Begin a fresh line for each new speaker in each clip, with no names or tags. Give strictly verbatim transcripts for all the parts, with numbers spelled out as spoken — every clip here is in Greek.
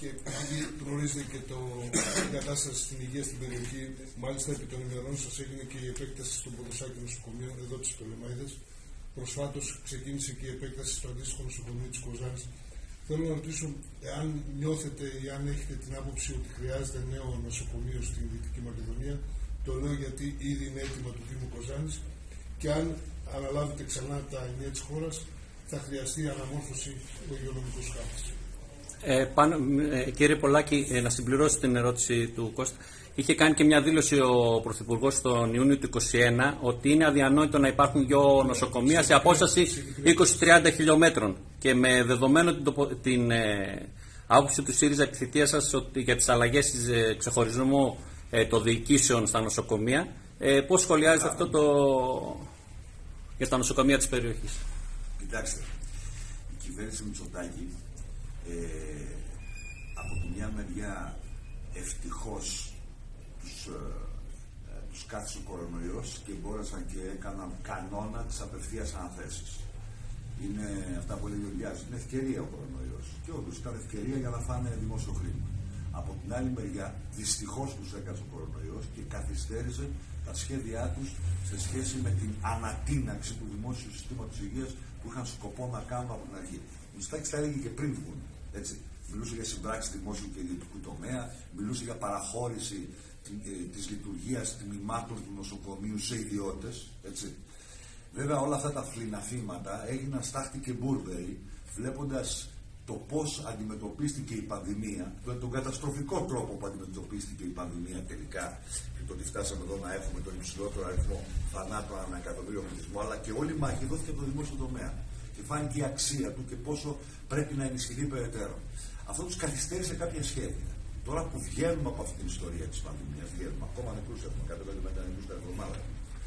και γνωρίζετε και το, την κατάσταση στην υγεία στην περιοχή. Μάλιστα, επί των ημερών σας έγινε και η επέκταση στον Ποδοσάκη νοσοκομείο, εδώ της Πτολεμαΐδας. Προσφάτως ξεκίνησε και η επέκταση στο αντίστοιχο νοσοκομείο της Κοζάνης. Θέλω να ρωτήσω εάν νιώθετε ή αν έχετε την άποψη ότι χρειάζεται νέο νοσοκομείο στην Δυτική Μακεδονία. Το λέω γιατί ήδη είναι έτοιμα του Δήμου Κοζάνης και αν αναλάβετε ξανά τα ενία της χώρας, θα χρειαστεί αναμόρφωση του υγειονομικού χάρτη.
Ε, πάνω, ε, κύριε Πολάκη, ε, να συμπληρώσω την ερώτηση του Κώστα. Είχε κάνει και μια δήλωση ο Πρωθυπουργός τον Ιούνιο του είκοσι ένα ότι είναι αδιανόητο να υπάρχουν δύο νοσοκομεία σε απόσταση είκοσι με τριάντα χιλιόμετρων. Και με δεδομένο την, τοπο, την ε, άποψη του ΣΥΡΙΖΑ επί θητείας σας ότι για τις αλλαγές της ε, ξεχωρισμού ε, των διοικήσεων στα νοσοκομεία, ε, πώς σχολιάζετε αυτό το, για τα νοσοκομεία της περιοχής?
Κοιτάξτε, η κυβέρνηση Μητσοτάκη ε, από τη μια μεριά ευτυχώς τους, ε, τους κάθισε ο κορονοϊός και μπόρεσαν και έκαναν κανόνα της απευθείας αναθέσεις. Είναι αυτά που λέει ο Γιάννης, είναι ευκαιρία ο κορονοϊός και όντως ήταν ευκαιρία για να φάνε δημόσιο χρήμα. Από την άλλη μεριά δυστυχώς τους έκατσε ο κορονοϊός και καθυστέρησε τα σχέδιά τους σε σχέση με την ανατείναξη του δημόσιου συστήματος υγείας που είχαν σκοπό να κάνουν από την αρχή. Ο Μητσοτάκης τα έλεγε και πριν βγουν. Έτσι. Μιλούσε για συμπράξεις δημόσιου και ιδιωτικού τομέα, μιλούσε για παραχώρηση ε, της λειτουργίας τμήματων του νοσοκομείου σε ιδιώτες. Έτσι. Βέβαια όλα αυτά τα φλιναθήματα έγιναν στάχτη και μπουρδεροι, βλέποντας το πώς αντιμετωπίστηκε η πανδημία, τον καταστροφικό τρόπο που αντιμετωπίστηκε η πανδημία τελικά, και το ότι φτάσαμε εδώ να έχουμε τον υψηλότερο αριθμό θανάτων ανά εκατομμύριο πληθυσμό, αλλά και όλη η μάχη δόθηκε από το δημόσιο τομέα. Και φάνηκε η αξία του και πόσο πρέπει να ενισχυθεί περαιτέρω. Αυτό τους καθυστέρησε κάποια σχέδια. Τώρα που βγαίνουμε από αυτή την ιστορία της πανδημίας, βγαίνουμε, ακόμα νεκρούς έχουμε, κάτω πέντε νεκρούς τα εβδομάδα.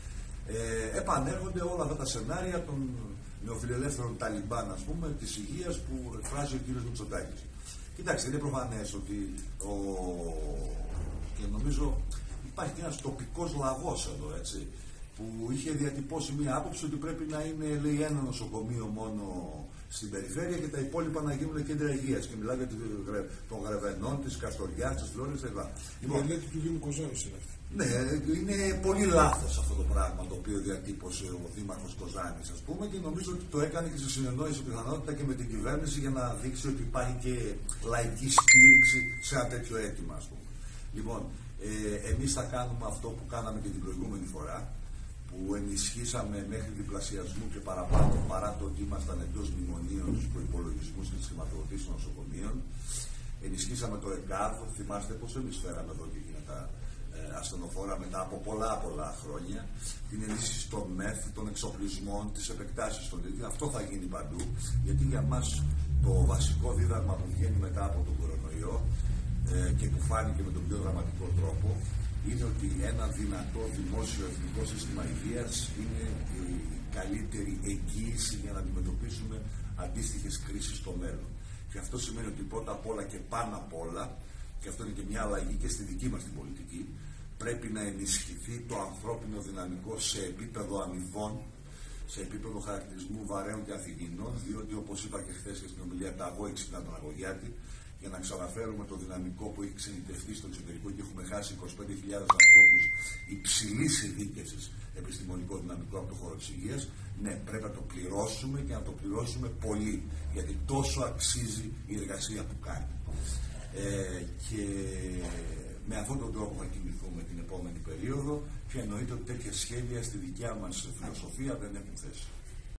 Ε, επανέρχονται όλα αυτά τα σενάρια των νεοφιλελεύθερων Ταλιμπάν, ας πούμε, της υγείας που εκφράζει ο κύριος Μητσοτάκης. Κοιτάξτε, είναι προφανές ότι ο... και νομίζω υπάρχει και ένας τοπικός λαγός εδώ, έτσι, που είχε διατυπώσει μία άποψη ότι πρέπει να είναι, λέει, ένα νοσοκομείο μόνο στην περιφέρεια και τα υπόλοιπα να γίνουν κέντρα υγείας. Και μιλάει για των Γρεβενών, της Καστοριάς, της Φλόρης κλπ.
Η μελέτη του Δήμου Κοζάνης είναι αυτή.
Ναι, είναι πολύ λάθος αυτό το πράγμα το οποίο διατύπωσε ο Δήμαρχος Κοζάνης, ας πούμε, και νομίζω ότι το έκανε και σε συνεννόηση πιθανότητα και με την κυβέρνηση για να δείξει ότι υπάρχει και λαϊκή στήριξη σε ένα τέτοιο αίτημα, ας πούμε. Λοιπόν, ε, εμείς θα κάνουμε αυτό που κάναμε και την προηγούμενη φορά, που ενισχύσαμε μέχρι διπλασιασμού και παραπάνω, παρά το ότι ήμασταν εντός μνημονίων στους προϋπολογισμούς και της χρηματοδοτήσης των νοσοκομείων. Ενισχύσαμε το ΕΚΑΒ, θυμάστε πώς εμείς φέραμε εδώ και εκείνα τα ε, ασθενοφόρα μετά από πολλά πολλά χρόνια. Την ενίσχυση των ΜΕΘ, των εξοπλισμών, της επεκτάσεις των ίδιων. Αυτό θα γίνει παντού, γιατί για μας το βασικό δίδαγμα που βγαίνει μετά από τον κορονοϊό ε, και που φάνηκε με τον πιο δραματικό τρόπο, είναι ότι ένα δυνατό δημόσιο εθνικό σύστημα υγείας είναι η καλύτερη εγγύηση για να αντιμετωπίσουμε αντίστοιχες κρίσεις στο μέλλον. Και αυτό σημαίνει ότι πρώτα απ' όλα και πάνω απ' όλα, και αυτό είναι και μια αλλαγή και στη δική μας την πολιτική, πρέπει να ενισχυθεί το ανθρώπινο δυναμικό σε επίπεδο αμοιβών, σε επίπεδο χαρακτηρισμού βαρέων και αφηγηνών, διότι όπως είπα και χθες και στην ομιλία, τα αγώ εξυπνά τον αγωγιάτη, για να ξαναφέρουμε το δυναμικό που έχει ξενιτευτεί στο εξωτερικό και έχουμε χάσει είκοσι πέντε χιλιάδες ανθρώπους υψηλής ειδίκευσης επιστημονικό δυναμικό από το χώρο της υγείας. Ναι, πρέπει να το πληρώσουμε και να το πληρώσουμε πολύ, γιατί τόσο αξίζει η εργασία που κάνει. Ε, και με αυτόν τον τρόπο θα κινηθούμε την επόμενη περίοδο και εννοείται ότι τέτοια σχέδια στη δικιά μας φιλοσοφία δεν έχουν θέση.